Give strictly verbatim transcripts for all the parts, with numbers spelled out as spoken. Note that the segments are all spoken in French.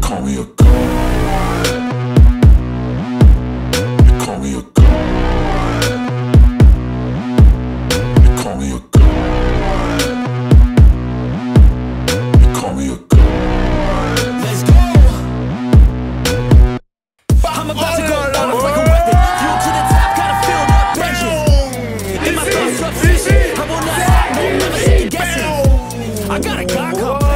call me a god. You call me a god. You call me a god. You call me a god. Let's go. I'm about to go down like a weapon. Fuel to the top, gotta fill up engines. In my thoughts upset, I will not act, no, never second guessing. I got a God complex.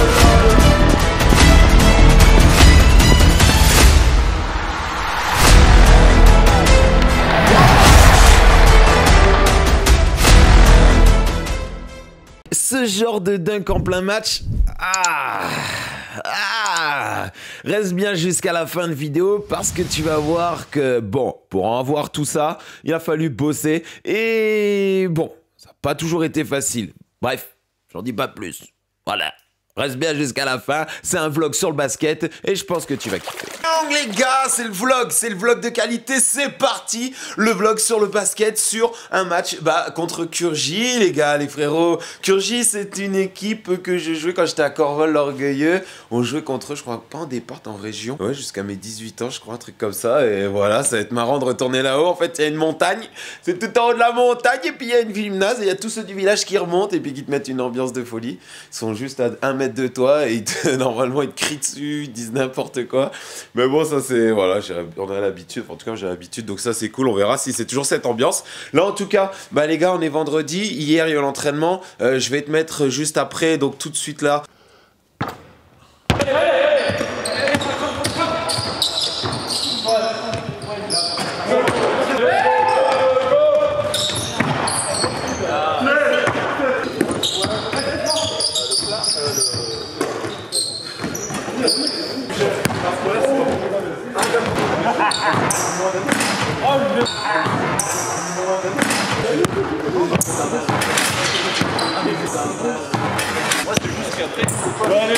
Ce genre de dunk en plein match, ah, ah, reste bien jusqu'à la fin de vidéo parce que tu vas voir que, bon, pour en avoir tout ça, il a fallu bosser et bon, ça n'a pas toujours été facile. Bref, j'en dis pas plus. Voilà. Reste bien jusqu'à la fin, c'est un vlog sur le basket et je pense que tu vas kiffer. Donc les gars, c'est le vlog, c'est le vlog de qualité, c'est parti. Le vlog sur le basket, sur un match bah, contre Curgy, les gars, les frérots. Curgy, c'est une équipe que je jouais quand j'étais à Corval l'Orgueilleux. On jouait contre eux, je crois, pas en départ, en région. Ouais, jusqu'à mes dix-huit ans, je crois, un truc comme ça. Et voilà, ça va être marrant de retourner là-haut. En fait, il y a une montagne, c'est tout en haut de la montagne et puis il y a une gymnase et il y a tous ceux du village qui remontent et puis qui te mettent une ambiance de folie. Ils sont juste à un mètre de toi et ils te, normalement ils te crient dessus, ils disent n'importe quoi. Mais bon, ça c'est, voilà, on a l'habitude, en tout cas j'ai l'habitude, donc ça c'est cool, on verra si c'est toujours cette ambiance. Là en tout cas, bah les gars, on est vendredi, hier il y a eu l'entraînement, euh, je vais te mettre juste après, donc tout de suite là. Moi c'est juste qu'après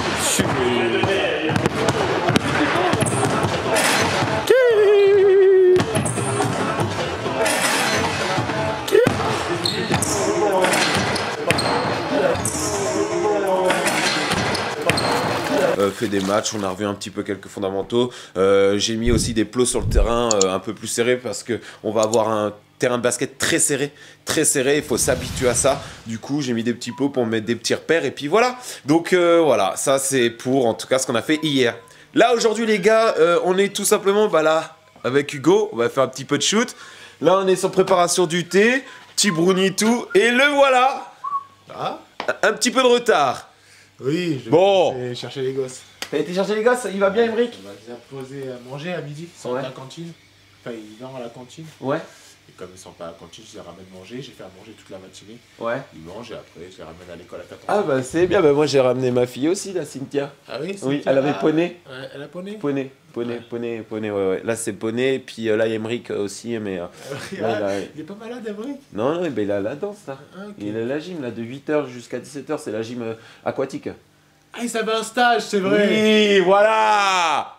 Euh, fait des matchs, on a revu un petit peu quelques fondamentaux. Euh, j'ai mis aussi des plots sur le terrain euh, un peu plus serrés parce que on va avoir un terrain de basket très serré, très serré, il faut s'habituer à ça. Du coup, j'ai mis des petits plots pour mettre des petits repères et puis voilà. Donc euh, voilà, ça c'est pour en tout cas ce qu'on a fait hier. Là aujourd'hui les gars, euh, on est tout simplement bah, là avec Hugo, on va faire un petit peu de shoot. Là on est sur préparation du thé, petit brownie tout et le voilà. Ah, un petit peu de retard. oui, je vais Bon. chercher les gosses. T'as été chercher les gosses, il va bien Emric? On va déjà poser à manger à midi, ils sont Ouais. à la cantine. Enfin, ils viennent à la cantine. Ouais. Et comme ils sont pas à la cantine, je les ramène manger. J'ai fait à manger toute la matinée. Ouais. Ils mangent et après, je les ramène à l'école à quatorze Ah heures. bah c'est bien, bah moi j'ai ramené ma fille aussi, la Cynthia. Ah oui, Oui, Cynthia. elle avait Ah, poney. ouais, elle a poney. Poney, poney, Ouais. poney, poney, ouais, ouais. Là c'est poney, puis euh, là il y a Emric aussi, mais... euh, Ah, là, il, a... il est pas malade, Emric. Non, non, bah, il a la danse là. Ah, ok. Il a la gym là, de huit heures jusqu'à dix-sept heures, c'est la gym euh, aquatique. Ah, il savait un stage, c'est vrai. Oui, voilà.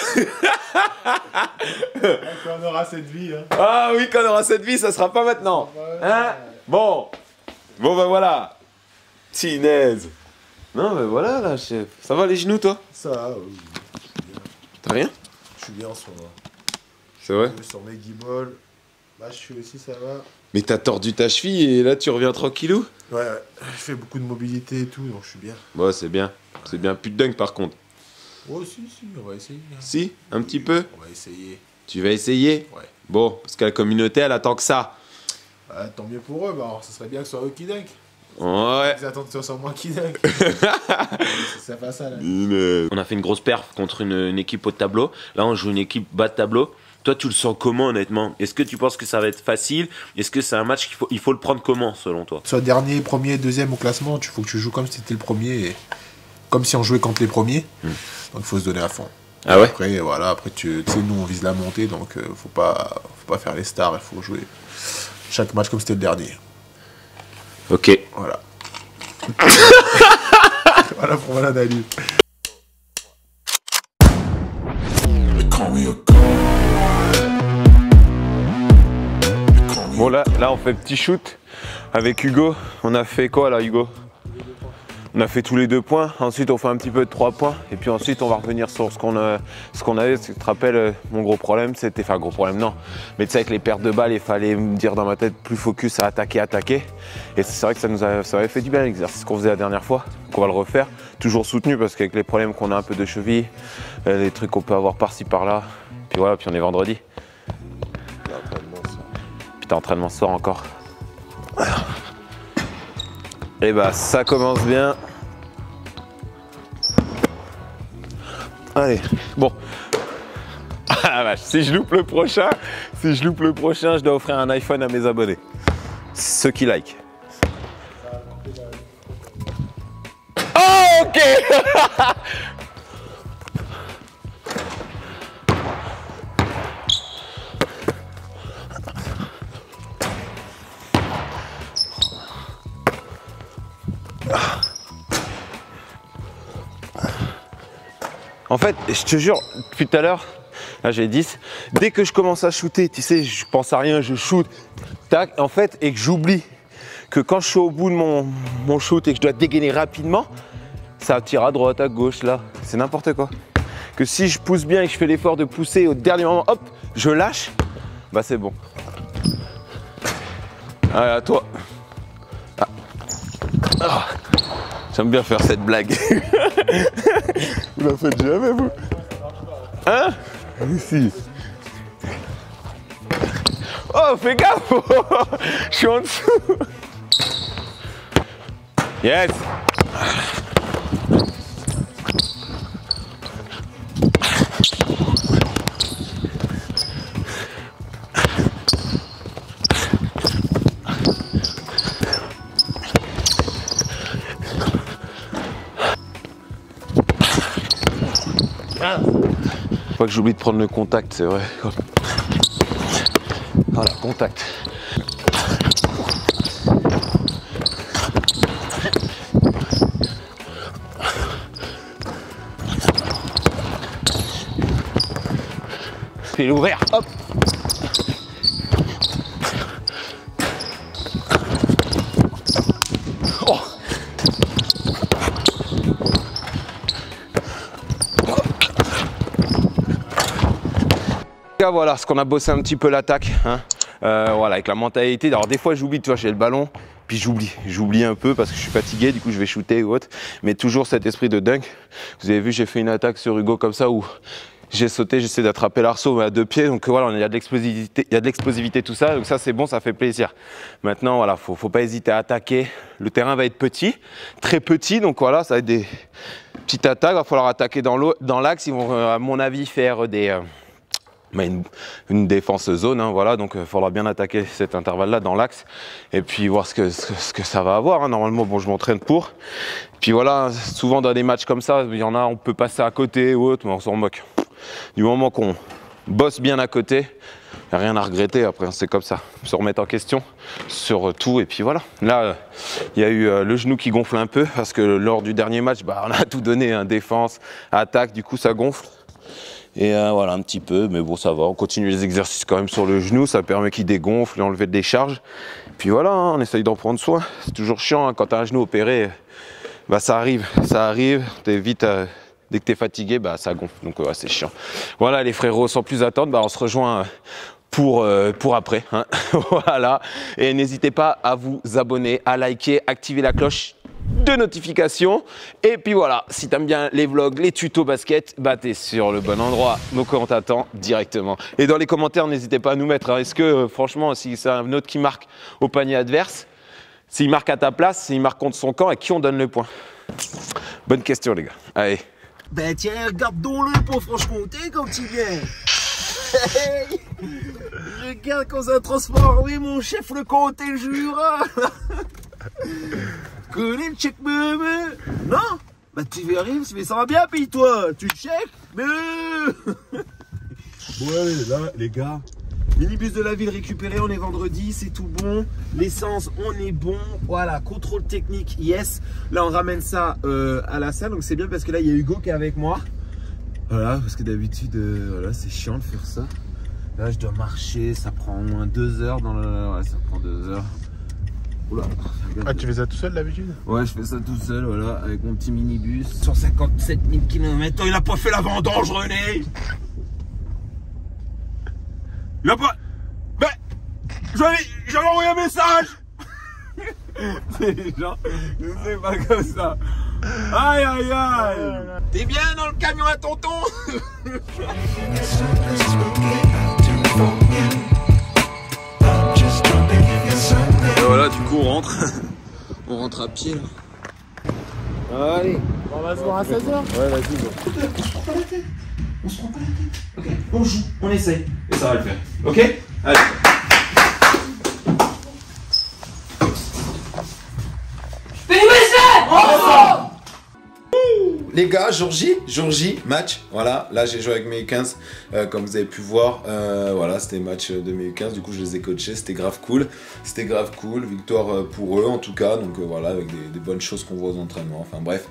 Quand on aura cette vie, hein. Ah oui, quand on aura cette vie, ça sera pas maintenant. Ouais. Hein? Bon. Bon bah voilà. Tinaise. Non bah voilà là, chef. Ça va les genoux toi? Ça, va, oui. T'as rien? Je suis bien en ce moment. C'est vrai? Je suis sur mes guibolles. Là, je suis aussi, ça va. Mais t'as tordu ta cheville et là tu reviens tranquillou? Ouais, ouais. Je fais beaucoup de mobilité et tout, donc je suis bien. Bon c'est bien. C'est bien. Plus de dunk par contre. Oh, si, si, on va essayer. hein. Si? Un petit peu? On va essayer. Tu vas essayer? Ouais. Bon, parce que la communauté elle attend que ça. Ah, tant mieux pour eux, bah alors ça serait bien que ce soit eux qui dunk. Ouais. Ils attendent que ce soit moi qui dunk. C'est pas ça là. On a fait une grosse perf contre une, une équipe haut de tableau. Là, on joue une équipe bas de tableau. Toi, tu le sens comment, honnêtement? Est-ce que tu penses que ça va être facile? Est-ce que c'est un match qu'il faut, il faut le prendre comment, selon toi? Soit dernier, premier, deuxième au classement, il faut que tu joues comme si c'était le premier. Et... comme si on jouait contre les premiers. Hmm. Donc il faut se donner à fond. Ah ouais? Après, voilà, après tu sais, nous on vise la montée, donc euh, faut pas, faut pas faire les stars, il faut jouer chaque match comme c'était le dernier. Ok. Voilà. Voilà pour mon analyse. Bon là, là on fait petit shoot avec Hugo. On a fait quoi là Hugo? On a fait tous les deux points, ensuite on fait un petit peu de trois points et puis ensuite on va revenir sur ce qu'on a, ce qu'on avait. Tu te rappelles, mon gros problème c'était, enfin gros problème non, mais tu sais avec les pertes de balles il fallait me dire dans ma tête plus focus à attaquer, attaquer. Et c'est vrai que ça nous a, ça avait fait du bien l'exercice qu'on faisait la dernière fois, qu'on va le refaire, toujours soutenu parce qu'avec les problèmes qu'on a un peu de cheville, les trucs qu'on peut avoir par-ci par-là, puis voilà, puis on est vendredi. Putain, entraînement ce soir encore. Et bah ça commence bien. Allez, bon. Ah vache, si je loupe le prochain, si je loupe le prochain, je dois offrir un iPhone à mes abonnés. Ceux qui like. Oh ok. En fait, je te jure, depuis tout à l'heure, là j'ai dix, dès que je commence à shooter, tu sais, je pense à rien, je shoot, tac, en fait, et que j'oublie que quand je suis au bout de mon, mon shoot et que je dois dégainer rapidement, ça tire à droite, à gauche, là, c'est n'importe quoi. Que si je pousse bien et que je fais l'effort de pousser au dernier moment, hop, je lâche, bah c'est bon. Allez, à toi. Ah. Ah. J'aime bien faire cette blague. Vous la faites jamais, vous? Hein? Ici. Oh, fais gaffe! Je suis en dessous. Yes! Faut pas que j'oublie de prendre le contact, c'est vrai. Voilà, contact. Fais-le ouvert, hop. Oh. Voilà ce qu'on a bossé un petit peu l'attaque, hein. euh, voilà, avec la mentalité. Alors des fois j'oublie, tu vois, j'ai le ballon, puis j'oublie, j'oublie un peu parce que je suis fatigué, du coup je vais shooter ou autre, mais toujours cet esprit de dunk. Vous avez vu, j'ai fait une attaque sur Hugo comme ça où j'ai sauté, j'essaie d'attraper l'arceau mais à deux pieds, donc voilà, il y a de l'explosivité, il y a de l'explosivité tout ça, donc ça c'est bon, ça fait plaisir. Maintenant voilà, faut, faut pas hésiter à attaquer. Le terrain va être petit, très petit, donc voilà, ça va être des petites attaques. Il va falloir attaquer dans l'eau, dans l'axe. Ils vont à mon avis faire des euh, Mais une, une défense zone, hein, voilà, donc il euh, faudra bien attaquer cet intervalle-là dans l'axe et puis voir ce que, ce, ce que ça va avoir. Hein. Normalement, bon, je m'entraîne pour. Puis voilà, souvent dans des matchs comme ça, il y en a, on peut passer à côté ou autre, mais on s'en moque. Du moment qu'on bosse bien à côté, il n'y a rien à regretter après, c'est comme ça. Se remettre en question sur tout et puis voilà. Là, il y a eu euh, le genou qui gonfle un peu parce que lors du dernier match, bah, on a tout donné, hein, défense, attaque, du coup ça gonfle. Et euh, voilà, un petit peu, mais bon, ça va. On continue les exercices quand même sur le genou, ça permet qu'il dégonfle et enlever des charges. Puis voilà, hein, on essaye d'en prendre soin. C'est toujours chiant, hein, quand tu as un genou opéré, bah, ça arrive, ça arrive. T'es vite, euh, dès que tu es fatigué, bah, ça gonfle. Donc ouais, c'est chiant. Voilà, les frérots, sans plus attendre, bah, on se rejoint pour, euh, pour après. Hein. Voilà, et n'hésitez pas à vous abonner, à liker, activer la cloche de notification. Et puis voilà, si t'aimes bien les vlogs, les tutos basket, bah t'es sur le bon endroit, donc on t'attend directement. Et dans les commentaires, n'hésitez pas à nous mettre, hein, est-ce que euh, franchement, si c'est un autre qui marque au panier adverse, s'il marque à ta place, s'il marque contre son camp, à qui on donne le point? Bonne question les gars, allez. Ben tiens, regarde donc le pour Franche-Comté quand il vient. Hey, regarde quand ça a transformé mon chef le comté le Jura. Connais le check me non? Bah tu verras, mais ça va bien, puis toi, tu check mais ouais, là, les gars, minibus de la ville récupéré, on est vendredi, c'est tout bon. L'essence, on est bon. Voilà, contrôle technique, yes. Là, on ramène ça euh, à la salle, donc c'est bien parce que là, il y a Hugo qui est avec moi. Voilà, parce que d'habitude, euh, voilà, c'est chiant de faire ça. Là, je dois marcher, ça prend au moins deux heures dans le... Ouais, ça prend deux heures. Oula. Ah, tu fais ça tout seul d'habitude? Ouais, je fais ça tout seul, voilà, avec mon petit minibus. cent cinquante-sept mille kilomètres. Oh, il a pas fait la vendange, René. Il a pas... Mais... J'avais envoyé un message. C'est les gens, c'est pas comme ça. Aïe, aïe, aïe. T'es bien dans le camion à tonton? Et voilà, du coup on rentre. On rentre à pied là. Allez. On va se voir à seize heures. Ouais, vas-y. Bon. On se prend pas la tête. On se prend pas la tête. Ok, on joue, on essaye. Et ça va le faire. Ok? Allez. Les gars, jour J, jour J, match, voilà, là j'ai joué avec mes U quinze, euh, comme vous avez pu voir, euh, voilà, c'était match de mes U quinze, du coup je les ai coachés, c'était grave cool, c'était grave cool, victoire pour eux en tout cas, donc euh, voilà, avec des, des bonnes choses qu'on voit aux entraînements, enfin bref.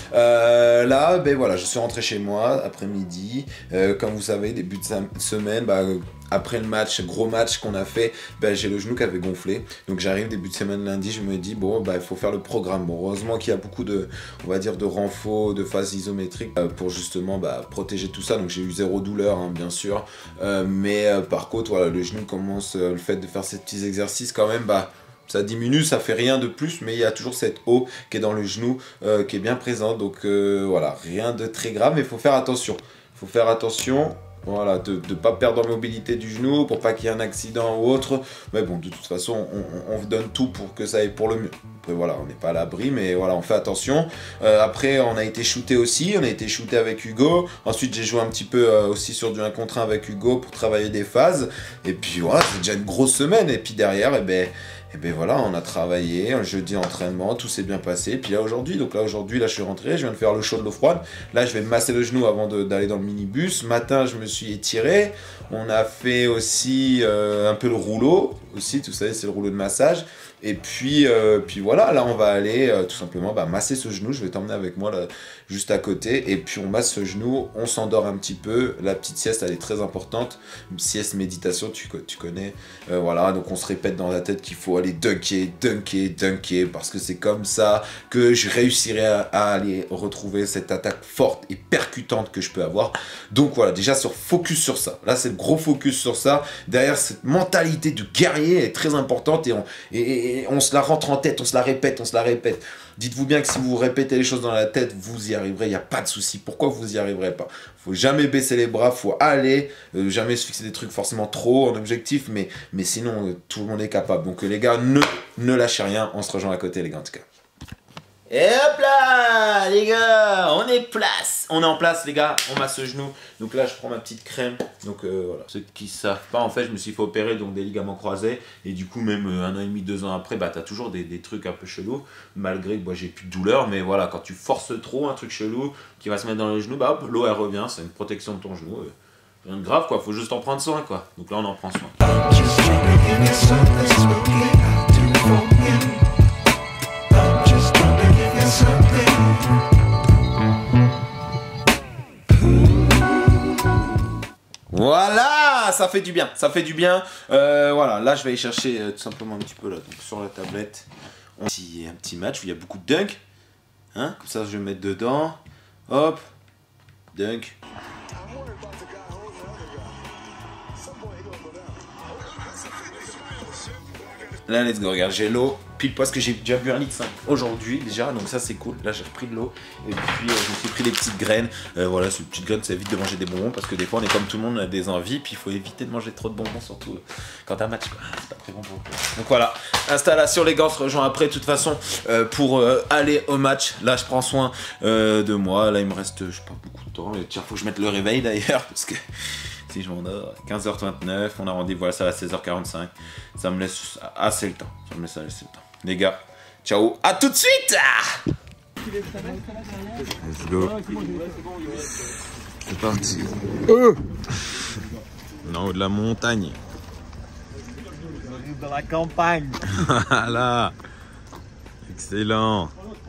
Euh, là, ben voilà, je suis rentré chez moi, après-midi, euh, comme vous savez, début de semaine, bah, après le match, gros match qu'on a fait, ben, j'ai le genou qui avait gonflé. Donc j'arrive début de semaine lundi, je me dis bon, ben, il faut faire le programme. Bon, heureusement qu'il y a beaucoup de, on va dire, de renfort, de phases isométriques euh, pour justement bah, protéger tout ça. Donc j'ai eu zéro douleur, hein, bien sûr. Euh, mais euh, par contre, voilà, le genou commence, euh, le fait de faire ces petits exercices quand même, bah, ça diminue, ça fait rien de plus, mais il y a toujours cette eau qui est dans le genou, euh, qui est bien présente. Donc euh, voilà, rien de très grave, mais il faut faire attention. Il faut faire attention. Voilà, de ne pas perdre en mobilité du genou pour pas qu'il y ait un accident ou autre. Mais bon, de toute façon, on, on, on donne tout pour que ça aille pour le mieux. Après, voilà, on n'est pas à l'abri, mais voilà, on fait attention. Euh, après, on a été shooté aussi. On a été shooté avec Hugo. Ensuite, j'ai joué un petit peu euh, aussi sur du un contre un avec Hugo pour travailler des phases. Et puis voilà, c'est déjà une grosse semaine. Et puis derrière, eh ben... Et bien voilà, on a travaillé, un jeudi entraînement, tout s'est bien passé. Et puis là aujourd'hui, donc là aujourd'hui, là je suis rentré, je viens de faire le chaud de l'eau froide. Là je vais me masser le genou avant d'aller dans le minibus. Ce matin je me suis étiré. On a fait aussi euh, un peu le rouleau, aussi, vous savez, c'est le rouleau de massage. Et puis, euh, puis voilà, là on va aller euh, tout simplement bah, masser ce genou. Je vais t'emmener avec moi là, juste à côté. Et puis on masse ce genou, on s'endort un petit peu. La petite sieste, elle est très importante. Une sieste méditation, tu, tu connais. Euh, voilà, donc on se répète dans la tête qu'il faut aller dunker, dunker, dunker. Parce que c'est comme ça que je réussirai à, à aller retrouver cette attaque forte et percutante que je peux avoir. Donc voilà, déjà sur focus sur ça. Là c'est le gros focus sur ça. Derrière cette mentalité de guerrier est très importante. Et on, et, et on se la rentre en tête, on se la répète, on se la répète. Dites-vous bien que si vous répétez les choses dans la tête, vous y arriverez, il n'y a pas de souci. Pourquoi vous y arriverez pas? Faut jamais baisser les bras, faut aller, euh, jamais se fixer des trucs forcément trop en objectif, mais, mais sinon, euh, tout le monde est capable. Donc euh, les gars, ne, ne lâchez rien, on se rejoint à côté les gars en tout cas. Et hop là, les gars, on est place, on est en place les gars, on masse ce genou. Donc là je prends ma petite crème. Donc euh, voilà, ceux qui savent pas, en fait je me suis fait opérer donc des ligaments croisés. Et du coup même euh, un an et demi, deux ans après, bah t'as toujours des, des trucs un peu chelous. Malgré que moi j'ai plus de douleur, mais voilà, quand tu forces trop un truc chelou qui va se mettre dans le genou, bah hop, l'eau elle revient, c'est une protection de ton genou. Euh, rien de grave quoi, faut juste en prendre soin quoi. Donc là on en prend soin. Voilà, ça fait du bien, ça fait du bien. Euh, voilà, là je vais aller chercher euh, tout simplement un petit peu là, donc sur la tablette, un petit, un petit match où il y a beaucoup de dunk. Hein, comme ça je vais me mettre dedans. Hop, dunk. Là, let's go, regarde, j'ai l'eau, pile parce que j'ai déjà bu un litre cinq aujourd'hui déjà, donc ça c'est cool. Là j'ai repris de l'eau et puis euh, je me suis pris des petites graines. Euh, voilà, ces petites graines, ça évite de manger des bonbons parce que des fois on est comme tout le monde, on a des envies, puis il faut éviter de manger trop de bonbons, surtout euh, quand t'as un match, quoi. C'est pas très bon pour toi. Donc voilà, installation les gars, on se rejoint après. De toute façon, euh, pour euh, aller au match, là je prends soin euh, de moi. Là il me reste, je sais pas, beaucoup de temps. Et tiens, faut que je mette le réveil d'ailleurs parce que. Si je m'endors, quinze heures vingt-neuf, on a rendez-vous, voilà, ça à seize heures quarante-cinq. Ça me laisse assez le temps. Ça me laisse assez le temps. Les gars, ciao, à tout de suite. Let's go. C'est parti. Euh on est en haut de la montagne. On arrive dans la campagne. Voilà. Excellent.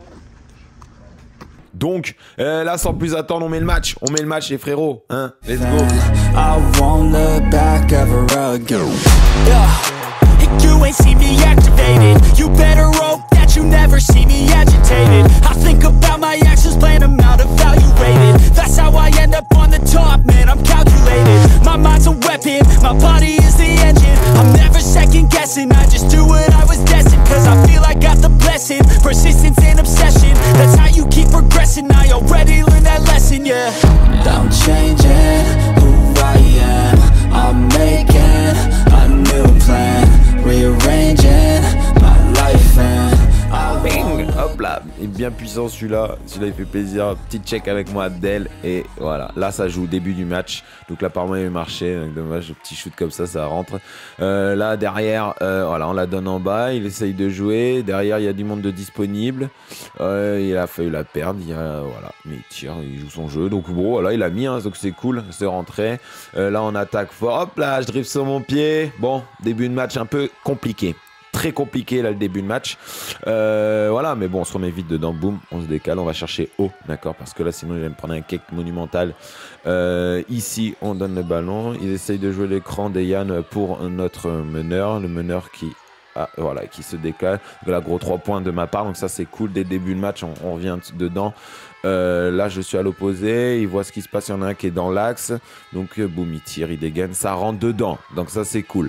Donc, euh, là, sans plus attendre, on met le match. On met le match, les frérots. Hein? Let's go. I won't look back ever again. Yeah, it You ain't see me activated. You better hope that you never see me agitated. I think about my actions, plan them out, evaluated. That's how I end up on the top, man, I'm calculated. My mind's a weapon, my body is the engine. I'm never second guessing, I just do what I was destined. Cause I feel I got the blessing, persistence and obsession. That's how you keep progressing, I already learned that lesson, yeah. I'm changing who I am, I'm making a new plan, rearranging my life and I Bing, hop là, il est bien puissant celui-là, celui-là il fait plaisir, petit check avec moi Abdel et voilà, là ça joue au début du match, donc là apparemment il va marcher, donc dommage, petit shoot comme ça, ça rentre. Euh, là derrière, euh, voilà, on la donne en bas, il essaye de jouer, derrière il y a du monde de disponible, euh, il a failli la perdre, il y a, voilà, mais il tire, il joue son jeu, donc bon voilà, il a mis, hein, donc c'est cool, c'est rentré. Euh, là on attaque fort, hop là, je drift sur mon pied, bon, début de match un peu compliqué. Très compliqué là le début de match, euh, voilà, mais bon on se remet vite dedans, boum, on se décale, on va chercher haut, d'accord, parce que là sinon il va me prendre un cake monumental. Euh, ici on donne le ballon, il essaye de jouer l'écran d'Eyan pour notre meneur, le meneur qui ah, voilà, qui se décale, donc là gros trois points de ma part, donc ça c'est cool, dès le début de match on, on revient dedans. Euh, là je suis à l'opposé, il voit ce qui se passe, il y en a un qui est dans l'axe, donc euh, boum il tire, il dégaine, ça rentre dedans, donc ça c'est cool.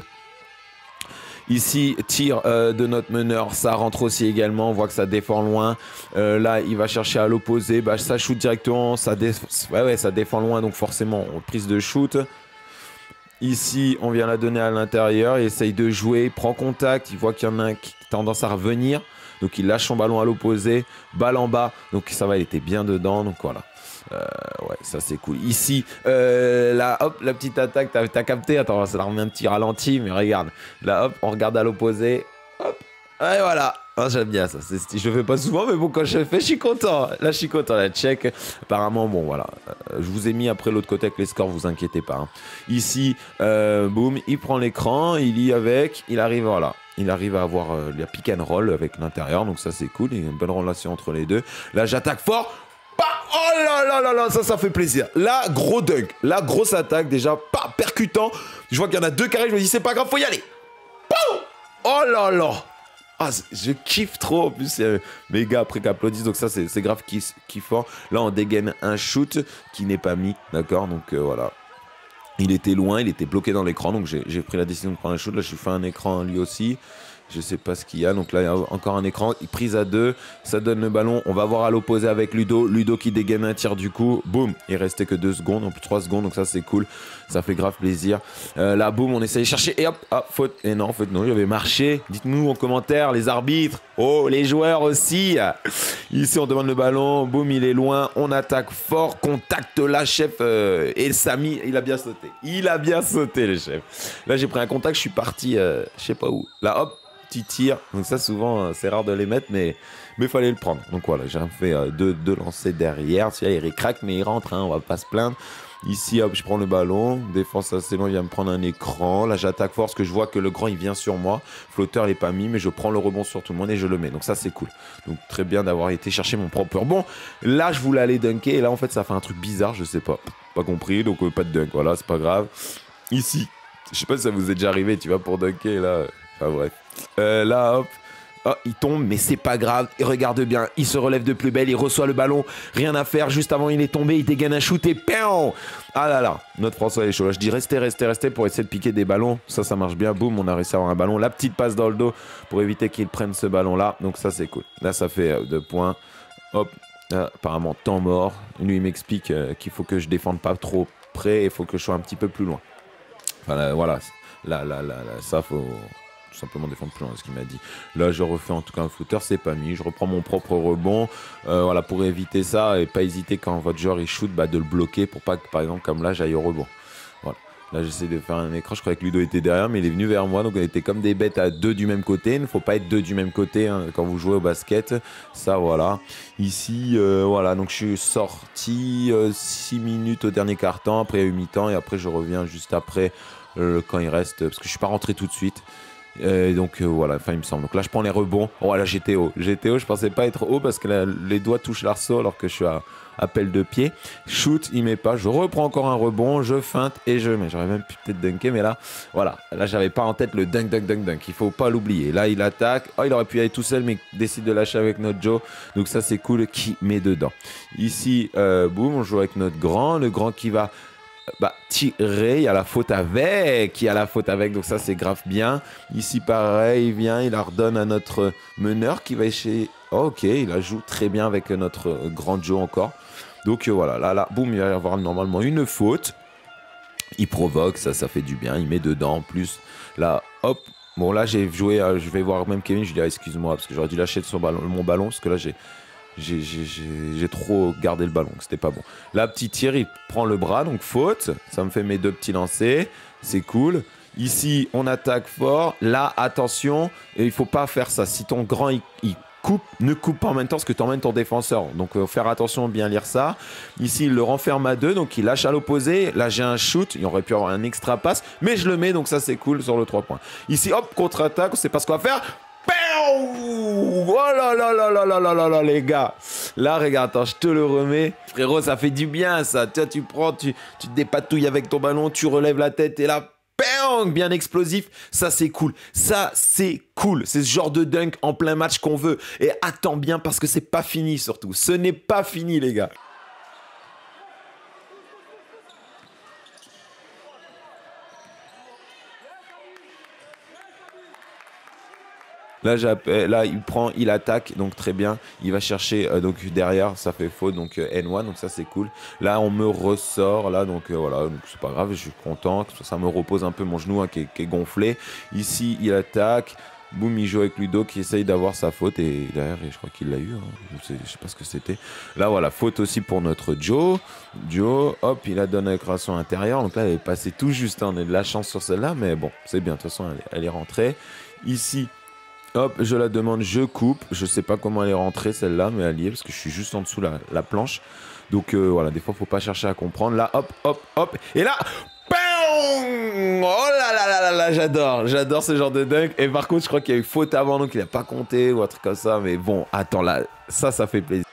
Ici, tir euh, de notre meneur, ça rentre aussi également, on voit que ça défend loin. Euh, là, il va chercher à l'opposé, bah, ça shoot directement, ça, dé... ouais, ouais, ça défend loin, donc forcément, prise de shoot. Ici, on vient la donner à l'intérieur, il essaye de jouer, il prend contact, il voit qu'il y en a un qui a tendance à revenir. Donc il lâche son ballon à l'opposé, balle en bas, donc ça va, il était bien dedans, donc voilà. Euh, ouais, ça c'est cool. Ici, euh, là, hop, la petite attaque, t'as as capté. Attends, ça leur remet un petit ralenti, mais regarde. Là, hop, on regarde à l'opposé. Hop, et voilà. Ah, j'aime bien ça. Je le fais pas souvent, mais bon, quand je le fais, je suis content. Là, je suis content. La check. Apparemment, bon, voilà. Euh, je vous ai mis après l'autre côté avec les scores, vous inquiétez pas. Hein. Ici, euh, boum, il prend l'écran, il y avec, il arrive, voilà. Il arrive à avoir euh, la pick and roll avec l'intérieur, donc ça c'est cool. Il y a une bonne relation entre les deux. Là, j'attaque fort. Bah, oh là là là là, ça, ça fait plaisir. Là, gros dunk. Là, grosse attaque déjà, pas percutant. Je vois qu'il y en a deux carrés, je me dis, c'est pas grave, faut y aller. Poum, oh là là. Ah, je kiffe trop. En plus, euh, mes gars après qui applaudissent, donc ça, c'est grave kiff, kiffant. Là, on dégaine un shoot qui n'est pas mis, d'accord. Donc euh, voilà. Il était loin, il était bloqué dans l'écran, donc j'ai pris la décision de prendre un shoot. Là, je suis fait un écran lui aussi. Je sais pas ce qu'il y a, donc là il y a encore un écran, prise à deux, ça donne le ballon, on va voir à l'opposé avec Ludo, Ludo qui dégaine un tir du coup, boum, il restait que deux secondes, donc trois secondes, donc ça c'est cool, ça fait grave plaisir. Euh, là boum, on essaye de chercher, et hop, ah, faute, et non, faute, non, il avait marché, dites-nous en commentaire, les arbitres, oh, les joueurs aussi, ici on demande le ballon, boum, il est loin, on attaque fort, contact là, chef, euh, et Samy, il a bien sauté, il a bien sauté le chef. Là j'ai pris un contact, je suis parti, euh, je sais pas où, là hop, petit tir, donc ça souvent c'est rare de les mettre, mais il fallait le prendre. Donc voilà, j'ai fait euh, deux, deux lancers derrière, celui-là il craque mais il rentre, hein, on va pas se plaindre. Ici hop, je prends le ballon, défense assez long, il vient me prendre un écran, là j'attaque fort parce que je vois que le grand il vient sur moi, flotteur il est pas mis, mais je prends le rebond sur tout le monde et je le mets, donc ça c'est cool. Donc très bien d'avoir été chercher mon propre rebond. Là je voulais aller dunker et là en fait ça fait un truc bizarre, je sais pas, pas compris, donc euh, pas de dunk, voilà, c'est pas grave. Ici, je sais pas si ça vous est déjà arrivé, tu vas pour dunker là, enfin bref. Euh, là hop, oh, il tombe mais c'est pas grave, il regarde bien, il se relève de plus belle, il reçoit le ballon, rien à faire, juste avant il est tombé, il dégaine un shoot et pion. Ah là là, notre François est chaud, là je dis restez, restez, restez pour essayer de piquer des ballons, ça ça marche bien, boum, on a réussi à avoir un ballon, la petite passe dans le dos pour éviter qu'il prenne ce ballon là, donc ça c'est cool, là ça fait euh, deux points, hop, là, apparemment temps mort, lui il m'explique euh, qu'il faut que je défende pas trop près, il faut que je sois un petit peu plus loin, enfin là, voilà, là, là, là, là, ça faut... tout simplement défendre plus loin, ce qu'il m'a dit. Là, je refais en tout cas un footer, c'est pas mis. Je reprends mon propre rebond, euh, voilà, pour éviter ça et pas hésiter quand votre joueur il shoot, bah, de le bloquer pour pas que, par exemple, comme là, j'aille au rebond. Voilà. Là, j'essaie de faire un écran. Je croyais que Ludo était derrière, mais il est venu vers moi. Donc, on était comme des bêtes à deux du même côté. Il ne faut pas être deux du même côté hein, quand vous jouez au basket. Ça, voilà. Ici, euh, voilà. Donc, je suis sorti euh, six minutes au dernier quart-temps. Après, il y a eu mi-temps. Et après, je reviens juste après euh, quand il reste. Parce que je ne suis pas rentré tout de suite. Euh, donc euh, voilà, enfin il me semble. Donc là je prends les rebonds. Oh là j'étais haut. J'étais haut, je pensais pas être haut parce que la, les doigts touchent l'arceau alors que je suis à appel de pied. Shoot, il met pas. Je reprends encore un rebond, je feinte et je mets. J'aurais même pu peut-être dunker, mais là, voilà. Là j'avais pas en tête le dunk, dunk, dunk, dunk. Il faut pas l'oublier. Là il attaque. Oh il aurait pu y aller tout seul, mais il décide de lâcher avec notre Joe. Donc ça c'est cool, qui met dedans. Ici, euh, boum, on joue avec notre grand. Le grand qui va bah, tirer, il y a la faute avec, il y a la faute avec, donc ça c'est grave bien. Ici pareil, il vient, il la redonne à notre meneur qui va essayer. Oh, ok, il la joue très bien avec notre grand Joe encore. Donc euh, voilà, là, là, boum, il va y avoir normalement une faute. Il provoque, ça, ça fait du bien, il met dedans en plus. Là, hop, bon là j'ai joué, euh, je vais voir même Kevin, je lui dis ah, excuse-moi parce que j'aurais dû lâcher son ballon, mon ballon parce que là j'ai j'ai trop gardé le ballon, c'était pas bon. Là, petit tir, il prend le bras, donc faute. Ça me fait mes deux petits lancers, c'est cool. Ici, on attaque fort. Là, attention, et il faut pas faire ça. Si ton grand, il, il coupe, ne coupe pas en même temps parce que tu emmènes ton défenseur. Donc, euh, faire attention, bien lire ça. Ici, il le renferme à deux, donc il lâche à l'opposé. Là, j'ai un shoot, il aurait pu avoir un extra passe, mais je le mets, donc ça, c'est cool sur le trois points. Ici, hop, contre-attaque, on sait pas ce qu'on va faire. Oh là là là là là là là là les gars. Là regarde, attends, je te le remets. Frérot, ça fait du bien ça. Tu, tu prends, tu, tu te dépatouilles avec ton ballon, tu relèves la tête et là, bang, bien explosif. Ça c'est cool. Ça c'est cool. C'est ce genre de dunk en plein match qu'on veut. Et attends bien parce que c'est pas fini surtout. Ce n'est pas fini les gars. Là, là, il prend, il attaque, donc très bien. Il va chercher, euh, donc derrière, ça fait faute, donc euh, N un, donc ça c'est cool. Là, on me ressort, là, donc euh, voilà, donc c'est pas grave, je suis content. Ça me repose un peu mon genou hein, qui, est, qui est gonflé. Ici, il attaque. Boum, il joue avec Ludo qui essaye d'avoir sa faute et derrière, je crois qu'il l'a eu. Hein. Je, sais, je sais pas ce que c'était. Là, voilà, faute aussi pour notre Joe. Joe, hop, il la donne avec Rasson intérieur. Donc là, elle est passée tout juste. Hein. On a de la chance sur celle-là, mais bon, c'est bien. De toute façon, elle, elle est rentrée. Ici, hop, je la demande, je coupe. Je sais pas comment elle est rentrée celle-là, mais elle y est parce que je suis juste en dessous la, la planche. Donc euh, voilà, des fois, faut pas chercher à comprendre. Là, hop, hop, hop. Et là, bang! Oh là là là là là, j'adore. J'adore ce genre de dunk. Et par contre, je crois qu'il y a eu faute avant, donc il a pas compté ou un truc comme ça. Mais bon, attends, là, ça, ça fait plaisir.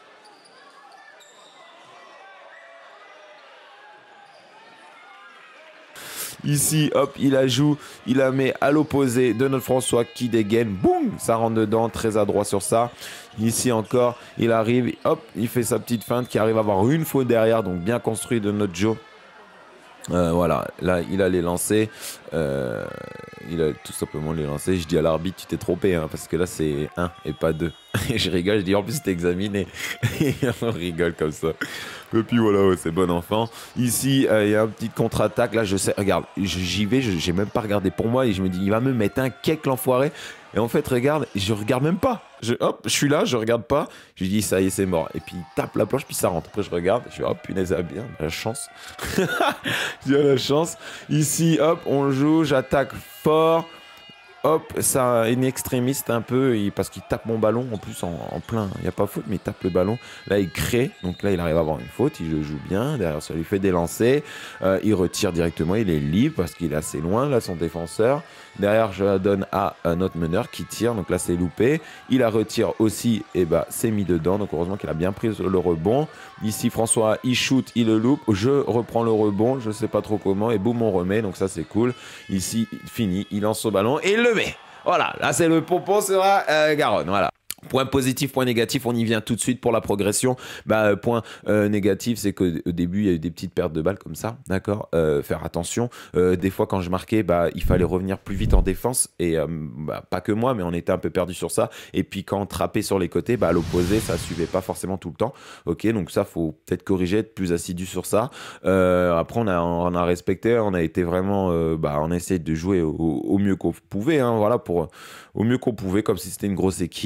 Ici, hop, il la joue, il la met à l'opposé de notre François qui dégaine. Boum, ça rentre dedans, très adroit sur ça. Ici encore, il arrive, hop, il fait sa petite feinte qui arrive à avoir une faute derrière, donc bien construit de notre Joe. Euh, voilà, là il a les lancers, euh, il a tout simplement les lancers. Je dis à l'arbitre, tu t'es trompé, hein, parce que là c'est un et pas deux. Et je rigole, je dis en plus c'était examiné. Et on rigole comme ça. Et puis voilà, ouais, c'est bon enfant. Ici, il euh, y a une petite contre-attaque. Là, je sais, regarde, j'y vais, j'ai même pas regardé pour moi. Et je me dis, il va me mettre un cake l'enfoiré. Et en fait, regarde, je regarde même pas. Je, hop, je suis là, je regarde pas. Je dis, ça y est, c'est mort. Et puis, il tape la planche, puis ça rentre. Après, je regarde. Je dis, oh punaise, ah bien, la chance. J'ai la chance. Ici, hop, on joue, j'attaque fort. Hop, ça, une extrémiste un peu, il, parce qu'il tape mon ballon en plus en, en plein. Il n'y a pas faute, mais il tape le ballon. Là, il crée. Donc là, il arrive à avoir une faute. Il le joue bien. Derrière, ça lui fait des lancers. Euh, il retire directement. Il est libre parce qu'il est assez loin, là, son défenseur. Derrière, je la donne à, à notre meneur qui tire. Donc là, c'est loupé. Il la retire aussi. Et bah, c'est mis dedans. Donc heureusement qu'il a bien pris le rebond. Ici, François, il shoot, il le loupe. Je reprends le rebond. Je sais pas trop comment. Et boum, on remet. Donc ça, c'est cool. Ici, fini. Il lance au ballon et il le met. Voilà, là c'est le pompon sera euh, Garonne, voilà. Point positif, point négatif, on y vient tout de suite pour la progression. Bah, euh, point euh, négatif, c'est qu'au début, il y a eu des petites pertes de balles comme ça, d'accord, euh, faire attention. Euh, des fois, quand je marquais, bah, il fallait revenir plus vite en défense. Et euh, bah, pas que moi, mais on était un peu perdu sur ça. Et puis, quand on trappait sur les côtés, bah, à l'opposé, ça suivait pas forcément tout le temps. Ok, donc ça, faut peut-être corriger, être plus assidu sur ça. Euh, après, on a, on a respecté, on a été vraiment, euh, bah, on a essayé de jouer au, au mieux qu'on pouvait, hein, voilà, pour, au mieux qu'on pouvait, comme si c'était une grosse équipe. Et puis,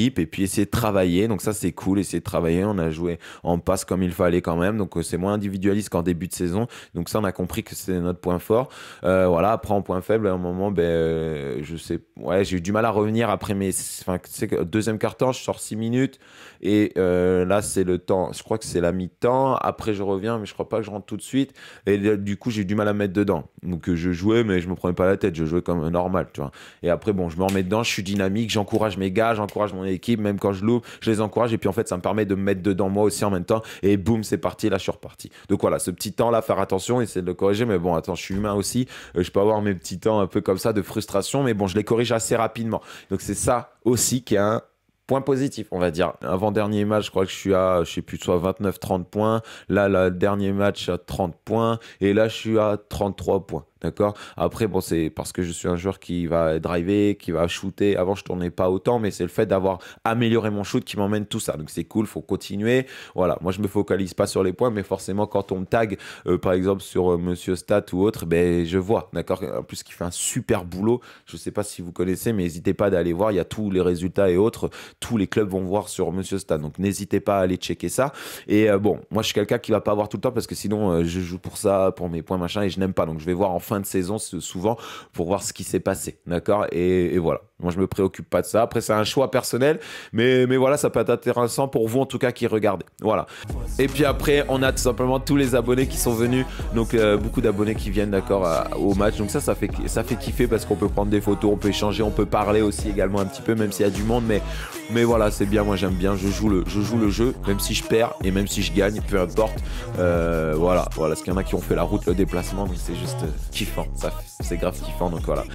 essayer de travailler. Donc ça, c'est cool, essayer de travailler. On a joué en passe comme il fallait quand même. Donc euh, c'est moins individualiste qu'en début de saison. Donc ça, on a compris que c'est notre point fort. Euh, voilà, après, en point faible, à un moment, ben, euh, je sais, ouais, j'ai eu du mal à revenir après mes, enfin, tu sais, deuxième quart-temps, je sors six minutes. Et euh, là, c'est le temps, je crois que c'est la mi-temps. Après, je reviens, mais je crois pas que je rentre tout de suite. Et là, du coup, j'ai eu du mal à me mettre dedans. Donc euh, je jouais, mais je me prenais pas la tête. Je jouais comme normal, tu vois. Et après, bon, je me remets dedans, je suis dynamique, j'encourage mes gars, j'encourage mon équipe, même quand je loupe, je les encourage. Et puis en fait, ça me permet de me mettre dedans moi aussi en même temps. Et boum, c'est parti, là, je suis reparti. Donc voilà, ce petit temps-là, faire attention, essayer de le corriger. Mais bon, attends, je suis humain aussi. Euh, je peux avoir mes petits temps un peu comme ça de frustration. Mais bon, je les corrige assez rapidement. Donc c'est ça aussi qui est un point positif, on va dire. Avant-dernier match, je crois que je suis à, je sais plus, soit vingt-neuf trente points. Là, le dernier match à trente points. Et là, je suis à trente-trois points. D'accord. Après, bon, c'est parce que je suis un joueur qui va driver, qui va shooter. Avant, je tournais pas autant, mais c'est le fait d'avoir amélioré mon shoot qui m'emmène tout ça. Donc, c'est cool, faut continuer. Voilà. Moi, je me focalise pas sur les points, mais forcément, quand on me tag, euh, par exemple, sur euh, Monsieur Stat ou autre, ben, je vois. D'accord. En plus, qui fait un super boulot. Je sais pas si vous connaissez, mais n'hésitez pas d'aller voir. Il y a tous les résultats et autres. Tous les clubs vont voir sur Monsieur Stat. Donc, n'hésitez pas à aller checker ça. Et euh, bon, moi, je suis quelqu'un qui va pas voir tout le temps parce que sinon, euh, je joue pour ça, pour mes points, machin, et je n'aime pas. Donc, je vais voir en fin de saison souvent pour voir ce qui s'est passé, d'accord, et, et voilà, moi je me préoccupe pas de ça. Après c'est un choix personnel, mais, mais voilà, ça peut être intéressant pour vous en tout cas qui regardez, voilà. Et puis après on a tout simplement tous les abonnés qui sont venus, donc euh, beaucoup d'abonnés qui viennent, d'accord, au match, donc ça ça fait, ça fait kiffer parce qu'on peut prendre des photos, on peut échanger, on peut parler aussi également un petit peu, même s'il y a du monde, mais, mais voilà, c'est bien, moi j'aime bien, je joue, le, je joue le jeu, même si je perds et même si je gagne, peu importe, euh, voilà, voilà, parce qu'il y en a qui ont fait la route, le déplacement, mais c'est juste euh, kiffant, ça, c'est grave kiffant, donc voilà.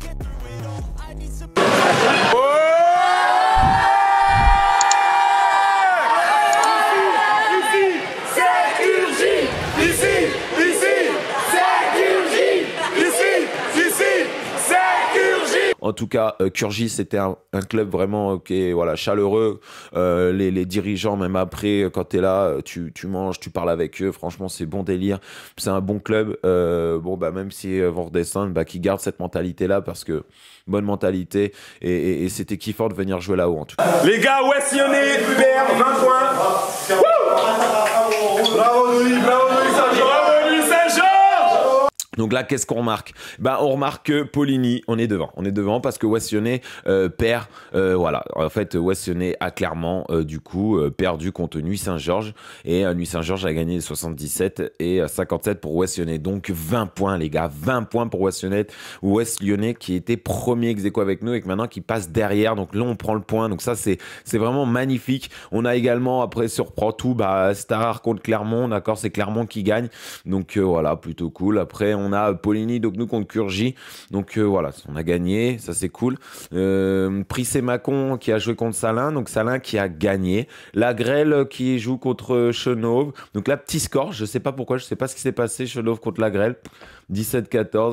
En tout cas, euh, Curgy, c'était un, un club vraiment okay, voilà, chaleureux. Euh, les, les dirigeants, même après, quand tu es là, tu, tu manges, tu parles avec eux. Franchement, c'est bon délire. C'est un bon club. Euh, bon, bah, même si euh, vont redescendre, bah, qui garde cette mentalité-là parce que bonne mentalité. Et, et, et c'était kiffant de venir jouer là-haut, en tout cas. Les gars, West Lyonnais perd vingt points. Wouh, bravo, Denis, bravo, Denis Saint-Georges. Bravo, Denis Saint-Georges. Donc là, qu'est-ce qu'on remarque? Ben, on remarque que Poligny, on est devant. On est devant parce que West Lyonnais euh, perd. Euh, voilà. En fait, West Lyonnais a clairement, euh, du coup, euh, perdu contre Nuit Saint-Georges. Et euh, Nuit Saint-Georges a gagné soixante-dix-sept et euh, cinquante-sept pour West Lyonnais. Donc vingt points, les gars. vingt points pour West Lyonnais. West Lyonnais qui était premier ex-aequo avec nous et que maintenant qui passe derrière. Donc là, on prend le point. Donc ça, c'est vraiment magnifique. On a également, après, surprend tout, bah, Star contre Clermont. D'accord, c'est Clermont qui gagne. Donc euh, voilà, plutôt cool. Après, on a Poligny, donc nous contre Curgy. Donc euh, voilà, on a gagné, ça c'est cool. Euh, Prissé Macon qui a joué contre Salins, donc Salins qui a gagné. La Grêle qui joue contre Chenauve. Donc là, petit score, je sais pas pourquoi, je sais pas ce qui s'est passé. Chenauve contre la Grêle, dix-sept quatorze.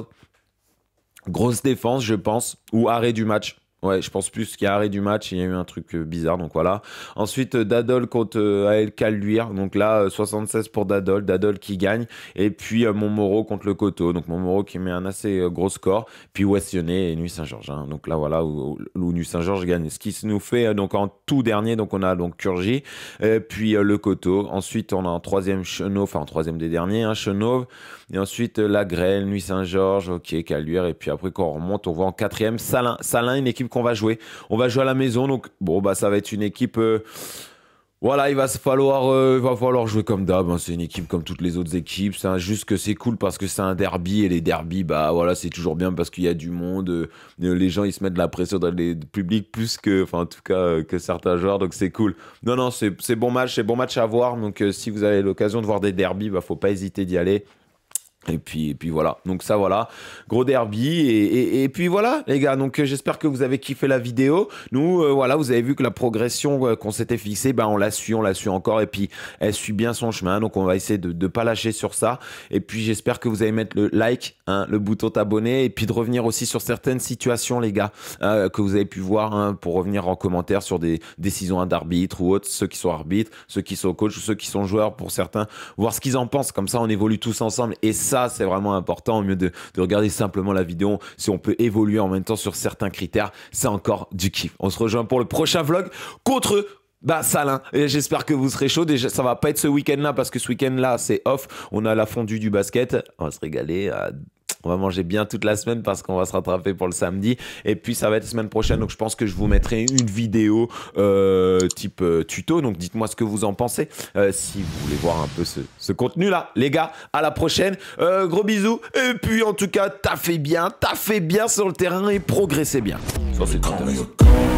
Grosse défense, je pense, ou arrêt du match. Ouais, je pense plus qu'il y a arrêt du match, il y a eu un truc euh, bizarre, donc voilà. Ensuite, euh, Dadol contre euh, A L Caluire, donc là, euh, soixante-seize pour Dadol, Dadol qui gagne. Et puis, euh, Montmoreau contre le Coteau, donc Montmoreau qui met un assez euh, gros score. Puis, West Lyonnais et Nuit Saint-Georges, hein. Donc là, voilà, où, où Nuit Saint-Georges gagne. Ce qui nous fait, euh, donc en tout dernier, donc on a donc Curgy, et puis euh, le Coteau. Ensuite, on a en troisième Chenauve, enfin en troisième des derniers, hein, Chenauve. Et ensuite, euh, la Grêle, Nuit Saint-Georges, ok, Caluire. Et puis après, quand on remonte, on voit en quatrième Salins. Salins, une équipe qu'on va jouer. On va jouer à la maison, donc bon, bah ça va être une équipe. Euh, voilà, il va falloir, euh, il va falloir jouer comme d'hab. Hein. C'est une équipe comme toutes les autres équipes. C'est juste que c'est cool parce que c'est un derby et les derbys, bah voilà, c'est toujours bien parce qu'il y a du monde. Euh, les gens ils se mettent de la pression dans les publics plus que, enfin en tout cas euh, que certains joueurs, donc c'est cool. Non non, c'est bon match, c'est bon match à voir. Donc euh, si vous avez l'occasion de voir des derbys, bah faut pas hésiter d'y aller. Et puis, et puis voilà, donc ça voilà, gros derby, et, et, et puis voilà les gars, donc euh, j'espère que vous avez kiffé la vidéo. Nous, euh, voilà, vous avez vu que la progression euh, qu'on s'était fixée, ben on la suit, on la suit encore, et puis elle suit bien son chemin, donc on va essayer de ne pas lâcher sur ça. Et puis j'espère que vous allez mettre le like, hein, le bouton t'abonner, et puis de revenir aussi sur certaines situations les gars, euh, que vous avez pu voir, hein, pour revenir en commentaire sur des décisions d'arbitre ou autres, ceux qui sont arbitres, ceux qui sont coachs, ceux qui sont joueurs pour certains, voir ce qu'ils en pensent, comme ça on évolue tous ensemble, et ça c'est vraiment important au mieux de, de regarder simplement la vidéo. Si on peut évoluer en même temps sur certains critères, c'est encore du kiff. On se rejoint pour le prochain vlog contre Bah Salin, et j'espère que vous serez chaud. Déjà, ça va pas être ce week-end-là parce que ce week-end-là c'est off. On a la fondue du basket. On va se régaler. Euh, on va manger bien toute la semaine parce qu'on va se rattraper pour le samedi. Et puis ça va être la semaine prochaine. Donc je pense que je vous mettrai une vidéo euh, type euh, tuto. Donc dites-moi ce que vous en pensez. Euh, si vous voulez voir un peu ce, ce contenu-là, les gars. À la prochaine. Euh, gros bisous. Et puis en tout cas, taffez bien, taffez bien sur le terrain et progressez bien. Ça c'est Call me intéressant. a god.